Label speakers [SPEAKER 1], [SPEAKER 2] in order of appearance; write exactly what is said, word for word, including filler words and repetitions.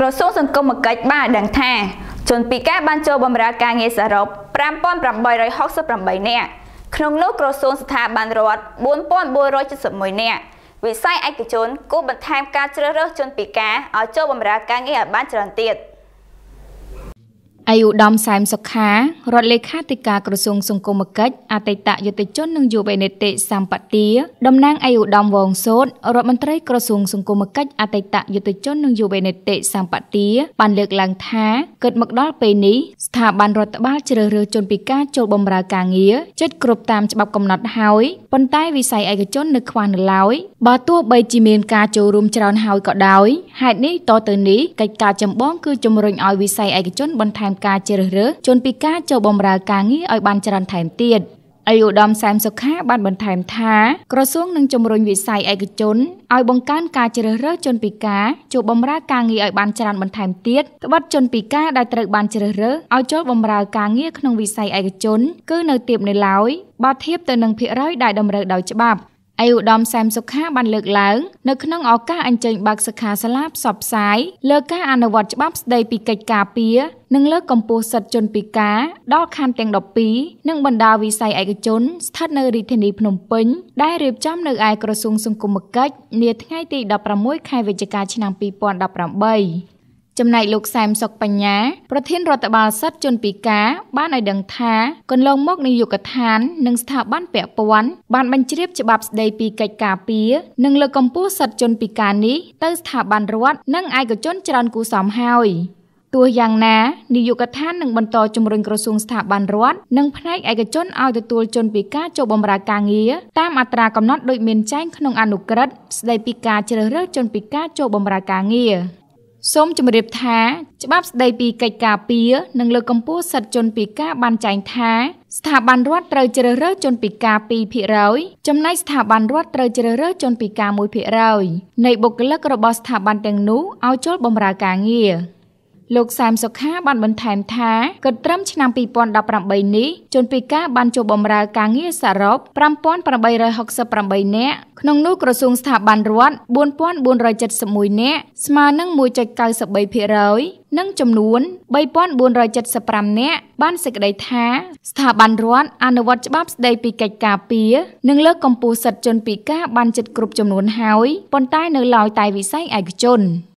[SPEAKER 1] ក្រសួងសង្គមគិច្ចបានដឹងថាជនពិការបានចូលបម្រើការងារសរុប ប្រាំពាន់ប្រាំបីរយហុកសិបប្រាំបី នាក់ក្នុងនោះក្រសួងស្ថាប័នរដ្ឋ បួនពាន់បួនរយចិតសិបមួយ នាក់វិស័យឯកជនគូបន្ថែមការជ្រើសរើសជនពិការឲ្យចូលបម្រើការងារឲ្យបានច្រើនទៀតអាយុដំសែមសុខារដ្ឋលេខាធិការក្រសួងសង្គមគិច្ចអតីតយុតិជននិងយុវនីតិសម្បទាតំណាងអាយុដំវងសូតរដ្ឋមន្ត្រីក្រសួងសង្គមគិច្ចអតីតយុតិជននិងយុវនីតិសម្បទាបានលើកឡើងថាគិតមកដល់ពេលនេះស្ថាប័នរដ្ឋបាលជ្រើសរើសជនពិការចូលបម្រើការងារជិតគ្រប់តាមច្បាប់កំណត់ហើយប៉ុន្តែវិស័យឯកជននៅខ្វះនៅឡើយបើទោះបីជាមានការចូលរួមច្រើនហើយក៏ដោយហេតុនេះតទៅនេះកិច្ចការចម្បងគឺជំរុញឲ្យវិស័យឯកជនបន្ថែមការជ្រើសរើសជនពិការចូលបម្រើការងារឲ្យបានច្រើនថែមទៀតអាយុដំសែមសុខាបានបន្ថែមថាក្រសួងនឹងជំរុញវិស័យឯកជនឲ្យបង្កើនការជ្រើសរើសជនពិការចូលបម្រើការងារឲ្យបានច្រើនបន្ថែមទៀតត្បិតជនពិការដែលត្រូវបានជ្រើសរើសឲ្យចូលបម្រើការងារក្នុងវិស័យឯកជនគឺនៅទាបនៅឡើយបើធៀបទៅនឹងភាគរយដែលតម្រូវដោយច្បាប់អាយុដំសែមសុខាបានលើកឡើងនៅក្នុងឱកាសអញ្ជើញបើកសិក្ខាសាលាផ្សព្វផ្សាយលើការអនុវត្តច្បាប់ស្តីពីកិច្ចការពារនិងលើកកម្ពស់សិទ្ធិជនពិការដល់ខណ្ឌទាំងដប់ពីរនិងបណ្ដាវិស័យឯកជនស្ថិតនៅរាជធានីភ្នំពេញដែលរៀបចំនៅឯក្រសួងសង្គមគិច្ចនាថ្ងៃទីដប់ប្រាំមួយខែវិច្ឆិកាឆ្នាំពីរពាន់ដប់ប្រាំបីចំណែកលោកសែមសុកបញ្ញាប្រធានរដ្ឋបាលសិទ្ធិជនពិការបានឲ្យដឹងថាកន្លងមកនាយកដ្ឋាននិងស្ថាប័នពាក់ព័ន្ធបានបញ្ជ្រាបច្បាប់ស្តីពីកិច្ចការពារនិងលើកកម្ពស់សិទ្ធិជនពិការនេះទៅស្ថាប័នរដ្ឋនិងឯកជនច្រើនគួរសមហើយទោះយ៉ាងណានាយកដ្ឋាននឹងបន្តជំរុញក្រសួងស្ថាប័នរដ្ឋនិងផ្នែកឯកជនឲ្យទទួលជនពិការចូលបម្រើការងារតាមអត្រាកំណត់ដូចមានចែងក្នុងអនុក្រឹត្យស្តីពីការជ្រើសរើសជនពិការចូលបម្រើការងារសូមជម្រាបថាច្បាប់ស្តីពីកិច្ចការពារនិងលើកកម្ពស់សិទ្ធិជនពិការបានចែងថាស្ថាប័នរដ្ឋត្រូវជ្រើសរើសជនពិការ ពីរភាគរយ ចំណែកស្ថាប័នរដ្ឋត្រូវជ្រើសរើសជនពិការ មួយភាគរយ នៃបុគ្គលិករបស់ស្ថាប័នទាំងនោះឲ្យចូលបម្រើការងារលោកសែមសុខាបានបន្ថែមថាគិតត្រឹមឆ្នាំពីរពាន់ដប់ប្រាំបីនេះជនពិការបានចូលបម្រើការងារសរុប ប្រាំពាន់ប្រាំបីរយហុកសិបប្រាំបី នាក់ក្នុងនោះក្រសួងស្ថាប័នរដ្ឋ បួនពាន់បួនរយចិតសិបមួយ នាក់ស្មើនឹង មួយចុចកៅសិបបីភាគរយ និងចំនួន បីពាន់បួនរយចិតសិបប្រាំ នាក់បានសេចក្តីថាស្ថាប័នរដ្ឋអនុវត្តច្បាប់ស្តីពីកិច្ចការពារនិងលើកកម្ពស់សិទ្ធិជនពិការបានជិតគ្រប់ចំនួនហើយប៉ុន្តែនៅឡើយតែវិស័យឯកជន